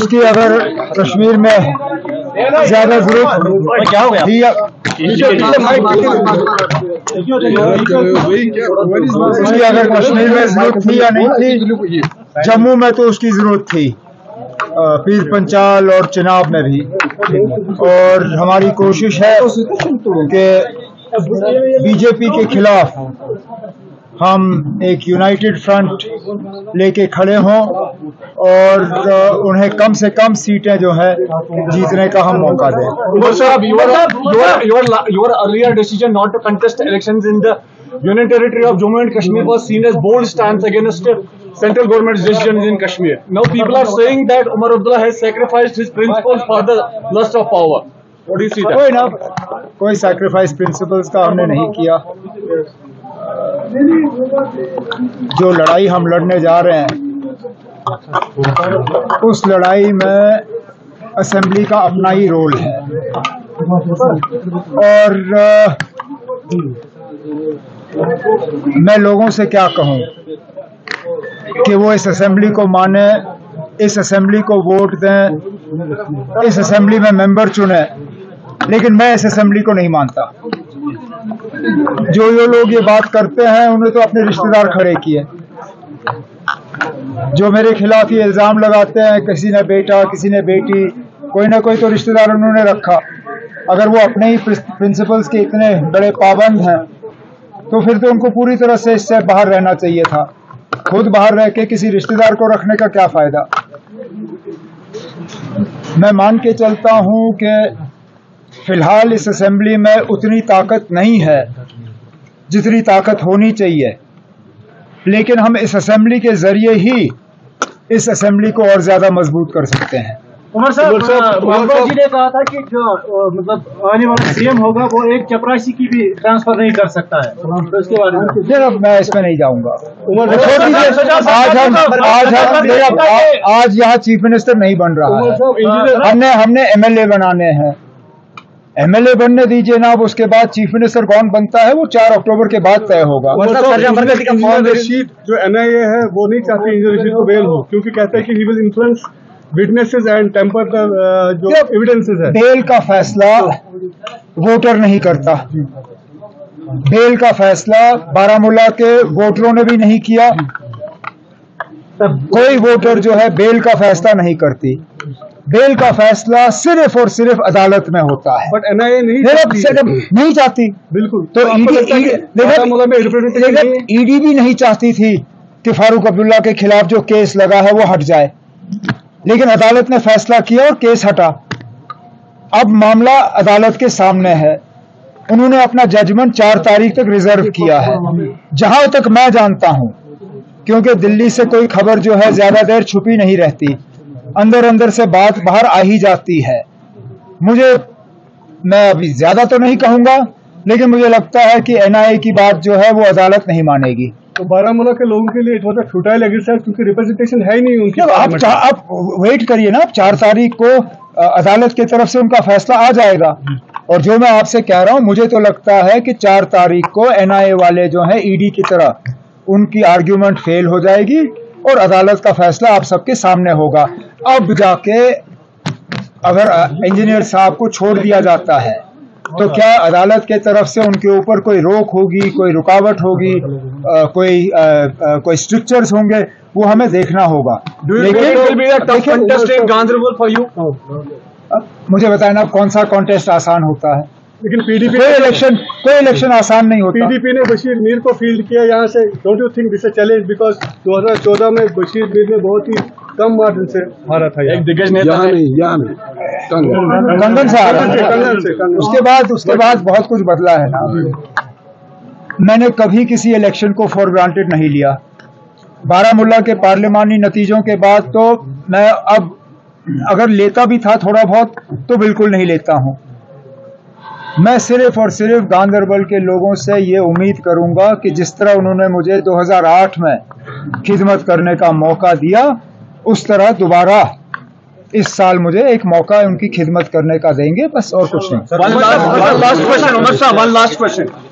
उसकी अगर कश्मीर में ज्यादा जरूरत थी उसकी अगर कश्मीर में जरूरत थी या नहीं थी, जम्मू में तो उसकी जरूरत थी, पीर पंचाल और चिनाब में भी। और हमारी कोशिश है कि बीजेपी के खिलाफ हम एक यूनाइटेड फ्रंट लेके खड़े हों और उन्हें कम से कम सीटें जो है जीतने का हम मौका दें। Umar Sahab, your earlier decision not to contest elections in the Union Territory of Jammu and Kashmir was seen as bold stance against central government's decisions in Kashmir. Now people are saying that Umar Abdullah has sacrificed his principles for the lust of power. What do you see that? कोई sacrifice principles का हमने नहीं किया। जो लड़ाई हम लड़ने जा रहे हैं उस लड़ाई में असेंबली का अपना ही रोल है और मैं लोगों से क्या कहूं कि वो इस असेंबली को माने, इस असेंबली को वोट दें, इस असेंबली में मेंबर चुने, लेकिन मैं इस असेंबली को नहीं मानता। जो लोग ये बात करते हैं उन्हें तो अपने रिश्तेदार खड़े किए। जो मेरे खिलाफ ये इल्जाम लगाते हैं, किसी ने बेटा, किसी ने बेटी, कोई ना कोई तो रिश्तेदार उन्होंने रखा। अगर वो अपने ही प्रिंसिपल्स के इतने बड़े पाबंद हैं तो फिर तो उनको पूरी तरह से इससे बाहर रहना चाहिए था। खुद बाहर रह के किसी रिश्तेदार को रखने का क्या फायदा। मैं मान के चलता हूं कि फिलहाल इस असेंबली में उतनी ताकत नहीं है जितनी ताकत होनी चाहिए, लेकिन हम इस असेंबली के जरिए ही इस असेंबली को और ज्यादा मजबूत कर सकते हैं। उमर साहब, जी ने कहा था कि जो मतलब आने वाला सीएम होगा वो एक चपरासी की भी ट्रांसफर नहीं कर सकता है, तो इसके बारे में अब मैं इसमें नहीं जाऊंगा। आज यहाँ चीफ मिनिस्टर नहीं बन रहा है, हमने एमएलए बनाने हैं। एमएलए बनने दीजिए ना, अब उसके बाद चीफ मिनिस्टर कौन बनता है वो 4 अक्टूबर के बाद तय होगा। इंजीनियर रशीद जो एनआईए है वो नहीं चाहती इंजीनियर रशीद को बेल हो, क्योंकि कहते हैं कि he will influence witnesses and tamper जो एविडेंसेस है। बेल का फैसला वोटर नहीं करता। बेल का फैसला बारामूला के वोटरों ने भी नहीं किया। कोई वोटर जो है बेल का फैसला नहीं करती। बेल का फैसला सिर्फ और सिर्फ अदालत में होता है। बट एनआईए नहीं चाहती। बिल्कुल। तो ईडी भी नहीं चाहती थी कि फारूक अब्दुल्ला के खिलाफ जो केस लगा है वो हट जाए, लेकिन अदालत ने फैसला किया और केस हटा। अब मामला अदालत के सामने है। उन्होंने अपना जजमेंट 4 तारीख तक रिजर्व किया है। जहां तक मैं जानता हूं, क्योंकि दिल्ली से कोई खबर जो है ज्यादा देर छुपी नहीं रहती, अंदर अंदर से बात बाहर आ ही जाती है। मैं अभी ज्यादा तो नहीं कहूंगा, लेकिन मुझे लगता है कि एनआईए की बात जो है वो अदालत नहीं मानेगी। तो बारामूला के लोगों के लिए थोड़ा फुटाइल एग्जिस्ट, क्योंकि रिप्रेजेंटेशन है ही नहीं उनकी। आप वेट करिए ना, 4 तारीख को अदालत की तरफ से उनका फैसला आ जाएगा। और जो मैं आपसे कह रहा हूं, मुझे तो लगता है कि 4 तारीख को एनआईए वाले जो है ईडी की तरह उनकी आर्ग्यूमेंट फेल हो जाएगी और अदालत का फैसला आप सबके सामने होगा। अब जाके अगर इंजीनियर साहब को छोड़ दिया जाता है तो क्या अदालत के तरफ से उनके ऊपर कोई रोक होगी, कोई रुकावट होगी, कोई स्ट्रिक्चर्स होंगे, वो हमें देखना होगा। मुझे बताए ना कौन सा कॉन्टेस्ट आसान होता है, लेकिन पीडीपी कोई इलेक्शन आसान नहीं होता। पीडीपी ने बशीर मीर को फील्ड किया यहाँ से। Don't you think this a challenge, because 2014 में बशीर मीर ने बहुत ही कम मार्जिन से हारा था। एक दिग्गज नेता कंगन से हारा। उसके बाद बहुत कुछ बदला है ना। मैंने कभी किसी इलेक्शन को फॉर ग्रांटेड नहीं लिया। बारामूला के पार्लिमानी नतीजों के बाद तो मैं अब अगर लेता भी था थोड़ा बहुत तो बिल्कुल नहीं लेता हूं। मैं सिर्फ और सिर्फ गांदरबल के लोगों से ये उम्मीद करूंगा कि जिस तरह उन्होंने मुझे 2008 में खिदमत करने का मौका दिया, उस तरह दोबारा इस साल मुझे एक मौका उनकी खिदमत करने का देंगे, बस और कुछ नहीं। One last question, Umar Shah, one last question.